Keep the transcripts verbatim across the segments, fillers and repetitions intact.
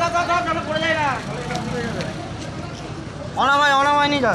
অনামায় অনামায় নি যা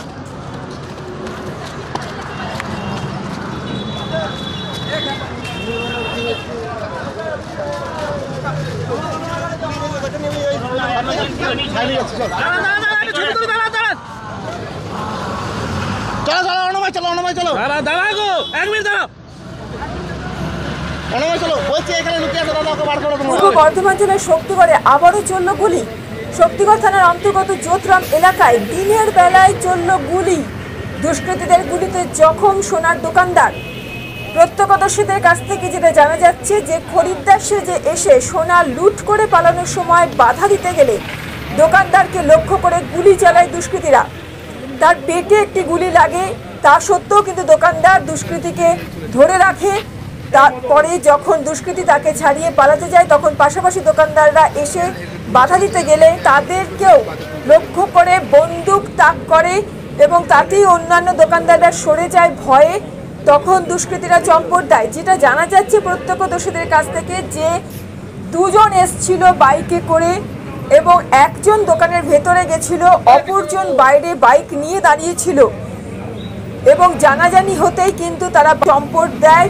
চলো চলো অনামায় চলো অনামায় চলো দাঁড়া দাঁড়া গো এক মিনিট দাঁড়াও অনামায় চলো বলছি এখানে লুকিয়ে আছে দাদা ওকে বার করো তোমরা। পূর্ব বর্ধমান জেলার শক্তিগড়ে আবারও চলল গুলি। শক্তিগড় থানার অন্তর্গত জোতরাম এলাকায় দিনের বেলায় চলল গুলি। দুষ্কৃতীদের গুলিতে জখম সোনার দোকানদার। প্রত্যক্ষদর্শীদের কাছ থেকে যেটা জানা যাচ্ছে যে খরিদ্দার সেজে এসে সোনা লুট করে পালানোর সময় বাধা দিতে গেলে দোকানদারকে লক্ষ্য করে গুলি চালায় দুষ্কৃতীরা। তার পেটে একটি গুলি লাগে, তা সত্ত্বেও কিন্তু দোকানদার দুষ্কৃতীকে ধরে রাখে। তারপরে যখন দুষ্কৃতী তাকে ছাড়িয়ে পালাতে যায় তখন পাশাপাশি দোকানদাররা এসে বাধা দিতে গেলে তাদেরকেও লক্ষ্য করে বন্দুক তাক করে এবং তাতেই অন্যান্য দোকানদাররা সরে যায় ভয়ে। তখন দুষ্কৃতীরা চম্পট দেয়। যেটা জানা যাচ্ছে প্রত্যক্ষদর্শীদের কাছ থেকে যে দুজন এসছিল বাইকে করে এবং একজন দোকানের ভেতরে গেছিল, অপরজন বাইরে বাইক নিয়ে দাঁড়িয়েছিল এবং জানাজানি হতেই কিন্তু তারা চম্পট দেয়।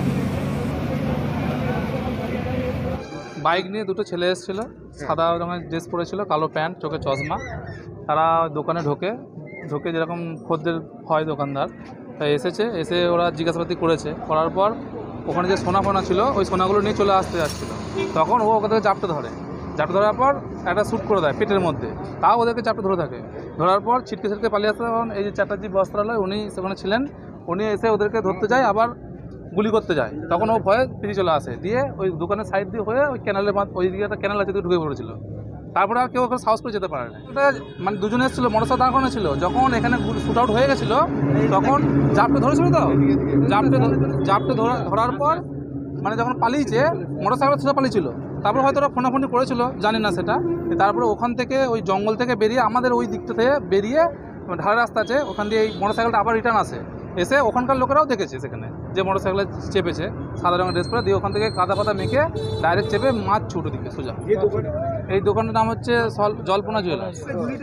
বাইক নিয়ে দুটো ছেলে এসেছিল, সাদা রঙের ড্রেস পরেছিল, কালো প্যান্ট, চোখে চশমা। তারা দোকানে ঢোকে ঢোকে যেরকম খদ্দের হয় দোকানদার, তাই এসেছে। এসে ওরা জিজ্ঞাসাবাদি করেছে, করার পর ওখানে যে সোনা ফোনা ছিল ওই সোনাগুলো নিয়ে চলে আসতে যাচ্ছিলো। তখন ও ওকে থেকে জাপটে ধরে জাপটে ধরার পর একটা শ্যুট করে দেয় পেটের মধ্যে। তাও ওদেরকে চাপটে ধরে থাকে। ধরার পর ছিটকে ছিটকে পালিয়ে আসতে তখন এই যে চ্যাটার্জি বস্ত্রালয় উনি সেখানে ছিলেন, উনি এসে ওদেরকে ধরতে যায়, আবার গুলি করতে যায়। তখন ও ভয়ে ফিরে চলে আসে, দিয়ে ওই দোকানের সাইড দিয়ে হয়ে ওই ক্যানেলের ওই দিকে একটা ক্যানেল আছে ঢুকে পড়েছিল। তারপরে আর কেউ ওখানে সাহস করে যেতে পারে না। এটা মানে দুজনে এসেছিলো, মোটরসাইকেল দাঁড় করানো ছিল। যখন এখানে শ্যুট আউট হয়ে গেছিলো তখন জাপটে ধরেছিল, তো জাপটে জাপটে ধরার পর মানে যখন পালিয়েছে মোটরসাইকেল সোজা পালিয়েছিল। তারপর হয়তো ওরা ফোনাফোনি করেছিল, জানি না সেটা। তারপরে ওখান থেকে ওই জঙ্গল থেকে বেরিয়ে আমাদের ওই দিকটা থেকে বেরিয়ে ঢালা রাস্তা আছে, ওখান দিয়ে এই মোটরসাইকেলটা আবার রিটার্ন আসে। এসে ওখানকার লোকেরাও দেখেছে সেখানে যে মোটরসাইকেলে চেপেছে, সাদা রঙের ড্রেস পরে, দিয়ে ওখান থেকে কাদা পাতা মেখে ডাইরেক্ট চেপে মাছ ছুটো দিকে সোজা। এই দোকানটার নাম হচ্ছে জল্পনা জুয়েলার্স।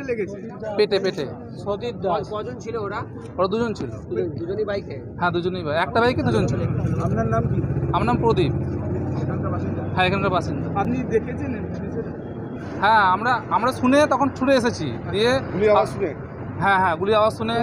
পেটে পেটে কজন ছিল ওরা? ওরা দুজন ছিল। দুজনই বাইকে? হ্যাঁ দুজনই বাইক, একটা বাইকে দুজন ছিল। আপনার নাম কি? আমার নাম প্রদীপ। হ্যাঁ এখানকার বাসিন্দা। আপনি দেখেছেন? হ্যাঁ আমরা আমরা শুনে তখন ছুটে এসেছি, দিয়ে হ্যাঁ হ্যাঁ গুলি আওয়াজ শুনে।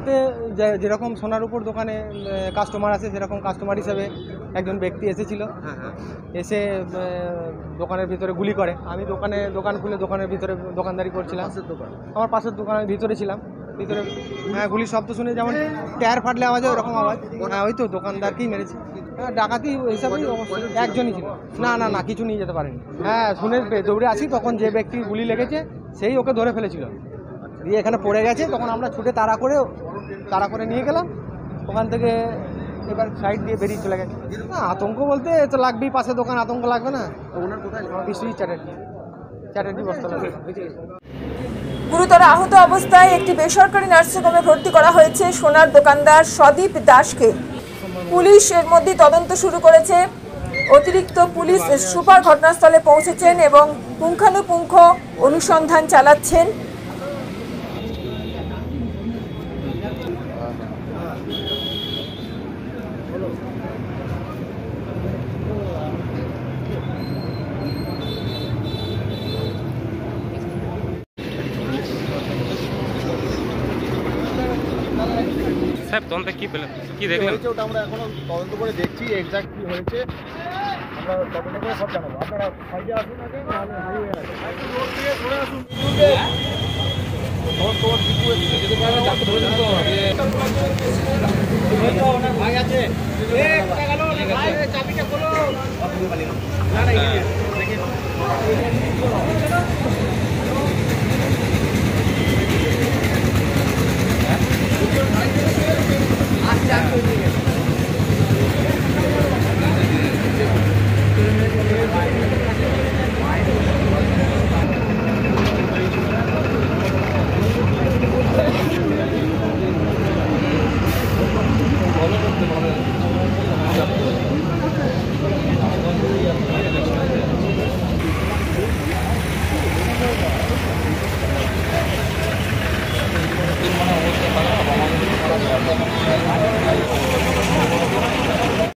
যেরকম সোনার উপর দোকানে কাস্টমার আছে সেরকম কাস্টমার হিসেবে একজন ব্যক্তি এসেছিল, এসে দোকানের ভিতরে গুলি করে। আমি দোকানে দোকান খুলে দোকানের ভিতরে দোকানদারি করছিলাম। আমার পাশের দোকানের ভিতরে ছিলাম, ভিতরে হ্যাঁ গুলির শব্দ শুনে যেমন টায়ার ফাটলে আওয়াজ হয় ওরকম আওয়াজ। হ্যাঁ ওই তো দোকানদারকেই মেরেছে। হ্যাঁ ডাকাতি হিসাবেই অবশ্যই একজনই ছিল। না না না কিছু নিয়ে যেতে পারেনি। হ্যাঁ শুনে দৌড়ে আসি, তখন যে ব্যক্তি গুলি লেগেছে সেই ওকে ধরে ফেলেছিল, দিয়ে এখানে পড়ে গেছে। তখন আমরা ছুটে তাড়া করে তাড়া করে নিয়ে গেলাম ওখান থেকে। এবার সাইড দিয়ে বেরিয়ে চলে গেছে। না আতঙ্ক বলতে তো লাগবেই, পাশে দোকান, আতঙ্ক লাগবে না? বিশ্বজিৎ চ্যাটার্জি চ্যাটার্জি বস্ত্রালয়। গুরুতর আহত অবস্থায় একটি বেসরকারি নার্সিংহোমে ভর্তি করা হয়েছে সোনার দোকানদার সদীপ দাসকে। পুলিশ এর মধ্যে তদন্ত শুরু করেছে। অতিরিক্ত পুলিশ সুপার ঘটনাস্থলে পৌঁছেছেন এবং পুঙ্খানুপুঙ্খ অনুসন্ধান চালাচ্ছেন। সাহেব তদন্ত কি পেলেন, কি দেখলেন? ওটা আমরা এখনো তদন্ত করে দেখছি এক্সাক্ট কি হয়েছে, আমরা তদন্ত করে সব জানাবো। আপনারা সাইডে আসুন আগে, নাহলে হাইওয়ে আছে রোড দিয়ে ধরে আসুন। তোমার তোমার কিছু যেতে পারে ডাক্তার ধরে দিতে হবে। এই তো ওনার ভাই আছে, এ কোথা গেল ভাই? চাবিটা খোলো। না না এই দেখেন আচ্ছা আছে